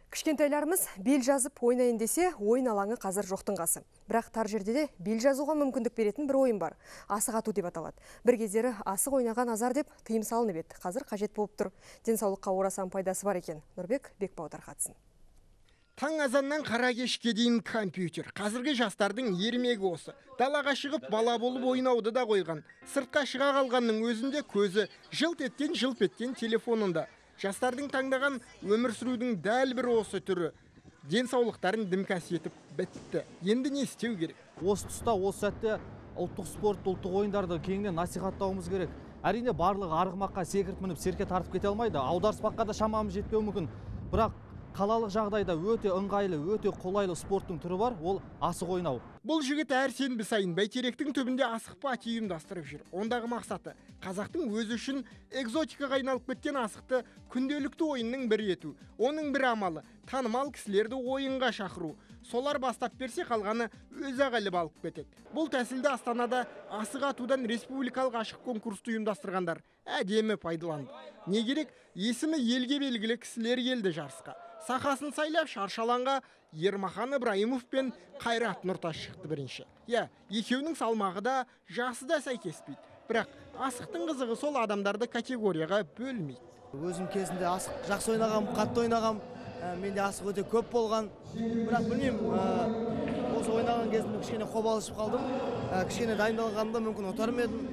Кішкентайларымыз бел жазып ойнайын десе, ойын алаңы қазір жоқтың қасы. Бірақ тар жерде де бел жазуға мүмкіндік беретін бір ойын бар. Асық ату деп аталады. Бір кездері асық ойнаған азар деп тыйым салынып еді. Қазір қажет болып тұр. Денсаулыққа орасан пайдасы бар екен. Нұрбек Бекбаудар қатысын. Таң азаннан қара кешке дейін компьютер. Қазіргі жастардың ермегі осы. Далаға шығып бала болып ойнауды да қойған. Сыртқа шыға қалғанның өзінде көзі жылт еткен телефонында. Жастардың таңдаған өмір сүрудің дәл бір осы түрі. Денсаулықтарын дімкәс етіп бітті. Енді не істеу керек? Осы тұста, осы сәтте ұлттық спорт, ұлттық ойындарды кеңінен насихаттауымыз керек. Әрине барлығы арғымаққа секіріп мініп серке тартып кете алмайды. Аударыспаққа да шамамыз жетпеуі мүмкін. Бірақ қалалық жағдайда өте ыңғайлы, өте қолайлы спорттың түрі бар, ол асық ойнау. Бұл жігіт әр сенбі сайын бәйтеректің түбінде асық пати ұйымдастырып жүр. Ондағы мақсаты қазақтың өзі үшін экзотикаға айналып кеткен асықты күнделікті ойынның бірі ету. Оның бір амалы танымал кісілерді ойынға шақыру. Солар бастап берсе, қалғаны өзі ағылып алып кетеді. Бұл тәсілді Астанада асық атудан республикалық ашық конкурсты ұйымдастырғандар әдемі пайдаланды. Не керек? Есімі елге белгілі кісілер келді жарысқа. Сақасын сайлап шаршаланға Ермахан Ибраимов пен Қайрат Нұртас шықты бірінші. Екеуінің салмағы да жасы да сәйкеспейді. Бірақ асықтың қызығы сол адамдарды категорияға бөлмейді. Өзім кезінде асық жақсы ойнағам, қатты ойнағам. Менде асық өте көп болған. Бірақ білмеймін, осы ойнаған кезімде кішкене қобалжып қалдым. Кішкене дайындалғанда мүмкін ұтар ма едім.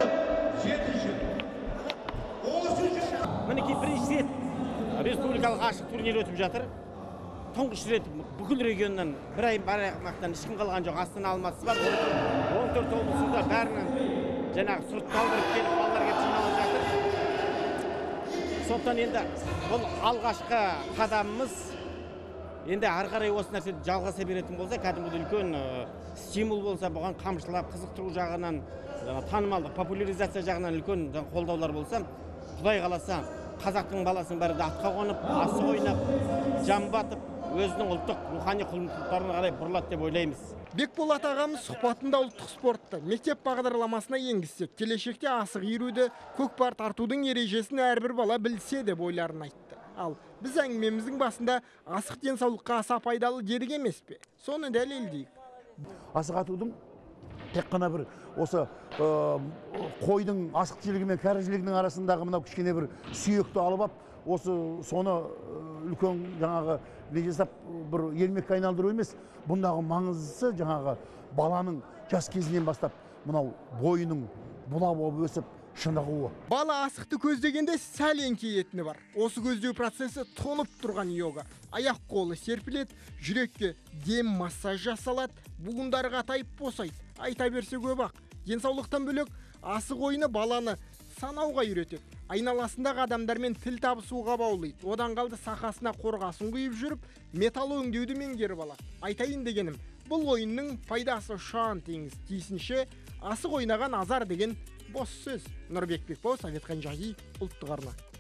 Мінекей бірінші рет республикалық ашық турнир өтіп жатыр. Тұңғыш рет бүкіл регионнан бір аймақтан ешкім қалған жоқ. Астана алмасы бар. 14 облысында бәрінің жаңағы сұрыпталдырып келіп балалар келіп жиналып жатыр. Сондықтан енді бұл алғашқы қадамымыз. Енді ары қарай осы нәрсе жалғаса беретін болса, кәдімгі үлкен стимул болса, бұған қамшылап, қызықтыру жағынан, танымалдық, популяризация жағынан үлкен қолдаулар болса, Құдай қаласа, қазақтың баласының бәрі атқа қонып, асық ойнап, жамбатып, өзінің ұлттық рухани құндылықтарына қарай бұрылады деп ойлаймыз. Бекболат ағамыз сұхбатында ұлттық спортты мектеп бағдарламасына енгізсе, келешекте асық иіруді, көкпар тартудың ережесін әрбір бала білсе деп ойларын айтты. Ал біз әңгімеміздің басында асық денсаулыққа аса пайдалы дерек емес пе? Соны дәлелдейік. Асық атудың тек қана бір осы қойдың асықшылығы мен кәріжілігінің арасындағы мынау кішкене бір сүйекті алып ап, осы соны үлкен жаңағы не жасап бір ермекке айналдыру емес. Бұндағы маңыздысы жаңағы баланың жас кезінен бастап мынау бойының бұла болып өсіп шынығуы. Бала асықты көздегенде сәл еңкейетіні бар. Осы көздеу процесі тоңып тұрған йога. Аяқ қолы серпілет, жүрекке дем массаж жасалады, буындары қатайып босайды. Айта берсе көп ақ. Денсаулықтан бөлек асық ойыны баланы санауға үйретеді. Айналасындағы адамдармен тіл табысуға баулайды. Одан қалды сақасына қорғасын құйып жүріп, металл өңдеуді меңгеріп алады. Айтайын дегенім, бұл ойынның пайдасы шаң теңіз. Тиісінше асық ойнаған азар деген бос сөз. Нұрбек Бекбаудар, Советхан Жаги, ұлттық арна.